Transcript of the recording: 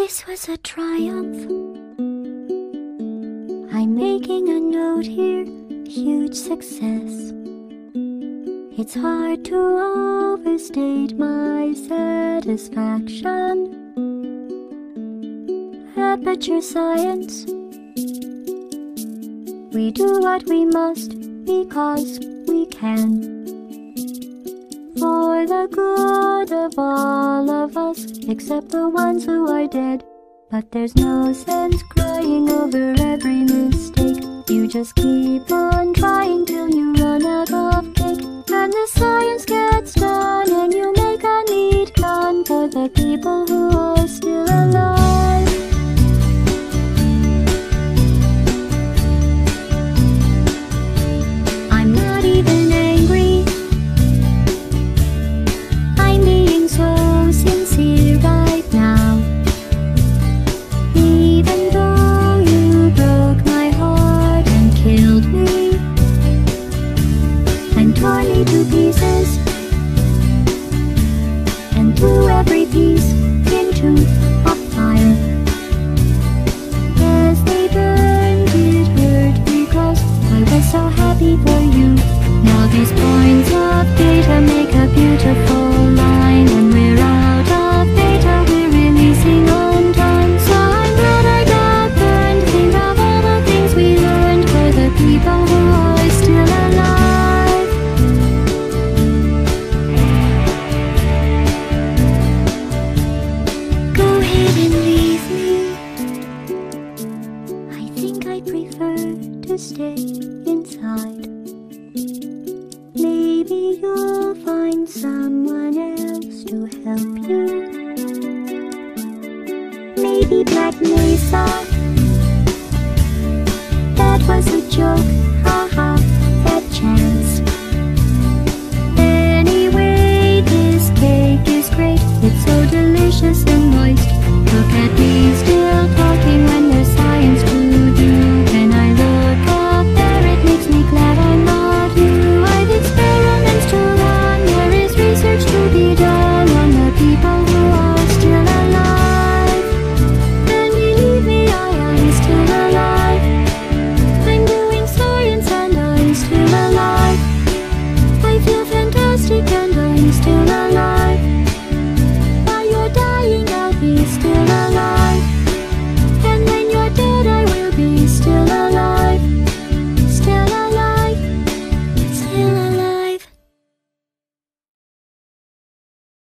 This was a triumph. I'm making a note here, huge success. It's hard to overstate my satisfaction. Aperture science. We do what we must because we can. For the good of all of us, except the ones who are dead. But there's no sense crying over every mistake. You just keep on trying till you run out of cake. And the science gets done and you make a neat gun for the people who are still alive. I'm not even angry. I'm being so sincere right now. Even though you broke my heart and killed me and tore me to pieces and threw every piece into a fire. As they burned, it hurt because I was so happy for you. Now these points of data make a beautiful line, and we're out of data, we're releasing on time. So I'm glad I got burned. Think of all the things we learned for the people who are still alive. Go ahead and leave me. I think I'd prefer to stay inside. Maybe you'll find someone else to help you. Maybe Black Mesa. That was a joke, haha, that chance. Anyway, this cake is great. It's so delicious and moist. Look at me still.